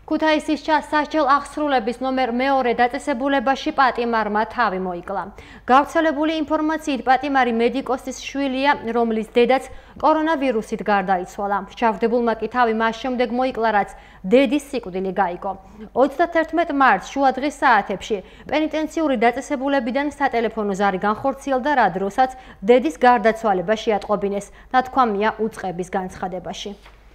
ქუთაისის სასჯელ აღსრულების ნომერ მეორე დაწესებულებაში პატიმარმა თავი მოიკლა. გავრცელებული ინფორმაციით პატიმარი მედიკოსის შვილია, რომლის დედაც კორონავირუსით გარდაიცვალა. ჩავდებულმა კი თავი მას შემდეგ მოიკლა, რაც დედის სიკვდილი გაიგო. 31 მარტს შუადღის საათებში პენიტენციური დაწესებულებიდან სატელეფონო ზარი განხორციელდა, რა დროსაც დედის გარდაცვალება შეატყობინეს, ნათქვამია უწყების განცხადებაში.